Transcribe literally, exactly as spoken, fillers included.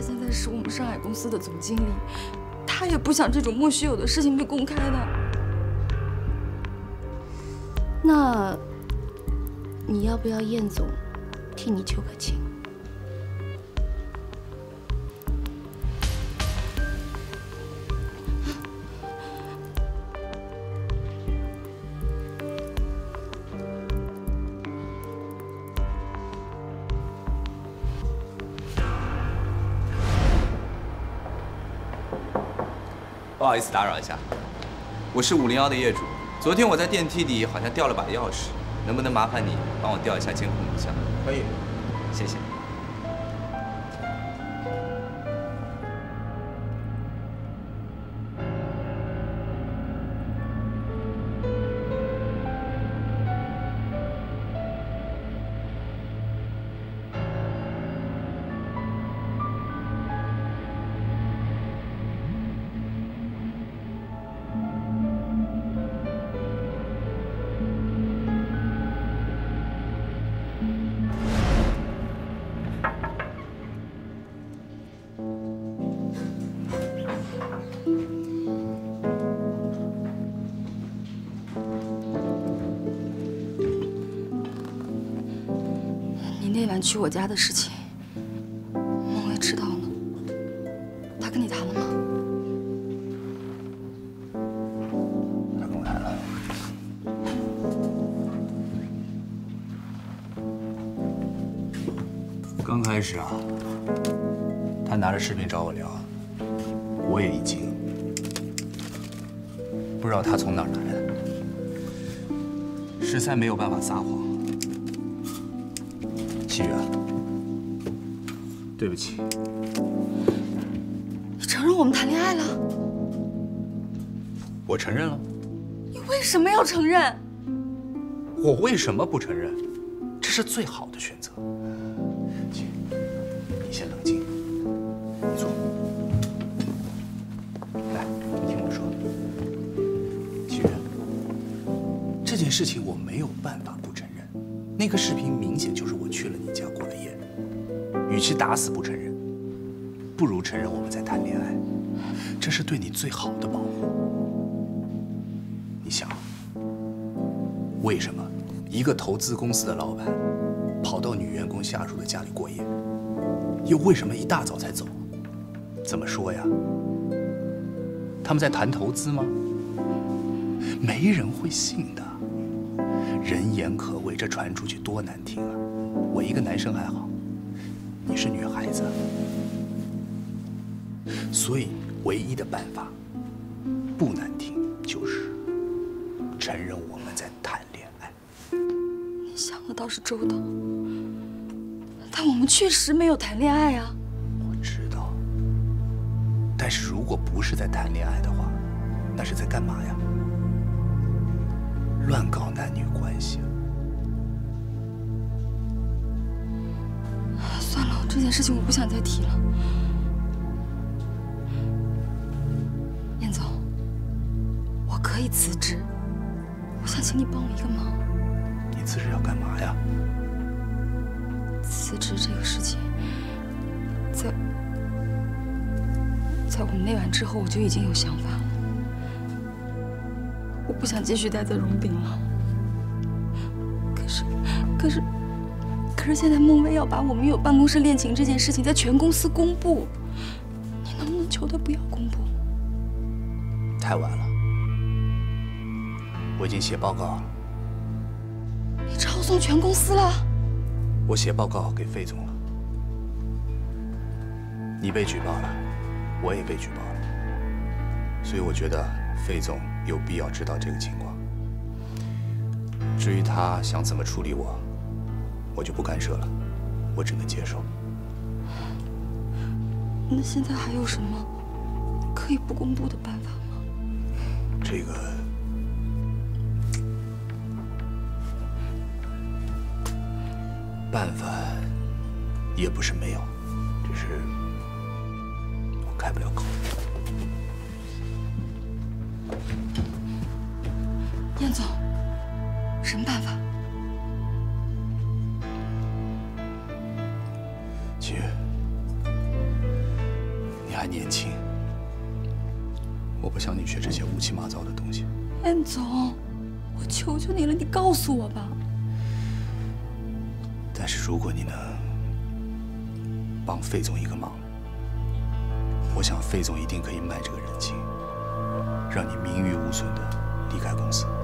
现在是我们上海公司的总经理，他也不想这种莫须有的事情被公开的。 那你要不要燕总替你求个情？ 不好意思打扰一下，我是五零幺的业主。昨天我在电梯里好像掉了把钥匙，能不能麻烦你帮我调一下监控录像？可以，谢谢。 那晚去我家的事情，孟薇知道了，她跟你谈了吗？ 她跟我谈了。刚开始啊，她拿着视频找我聊，我也一惊，不知道她从哪儿来的，实在没有办法撒谎。 七月，对不起。 你承认我们谈恋爱了？ 我承认了。 你为什么要承认？ 我为什么不承认？这是最好的选择。七，你先冷静，你坐。来，你听我说。七月，这件事情我没有办法不承认。那个视频明显就是我去了你家过的夜。 与其打死不承认，不如承认我们在谈恋爱，这是对你最好的保护。你想，为什么一个投资公司的老板跑到女员工下属的家里过夜，又为什么一大早才走？怎么说呀？他们在谈投资吗？没人会信的，人言可畏，这传出去多难听啊！我一个男生还好。 你是女孩子，所以唯一的办法，不难听，就是承认我们在谈恋爱。 你想的倒是周到，但我们确实没有谈恋爱啊。 我知道，但是如果不是在谈恋爱的话，那是在干嘛呀？乱搞男女关系啊！ 算了，这件事情我不想再提了。燕总，我可以辞职，我想请你帮我一个忙。 你辞职要干嘛呀？ 辞职这个事情，在在我们那晚之后，我就已经有想法了。我不想继续待在荣炳了。可是，可是。 可是现在孟薇要把我们有办公室恋情这件事情在全公司公布，你能不能求她不要公布？ 太晚了，我已经写报告了。 你抄送全公司了？ 我写报告给费总了。你被举报了，我也被举报了，所以我觉得费总有必要知道这个情况。至于他想怎么处理我， 我就不干涉了，我只能接受。 那现在还有什么可以不公布的办法吗？ 这个，办法也不是没有，只是我开不了口。 燕总，什么办法？ 七月， 还年轻，我不想你学这些乌七八糟的东西。 燕总，我求求你了，你告诉我吧。 但是如果你能帮费总一个忙，我想费总一定可以卖这个人情，让你名誉无损的离开公司。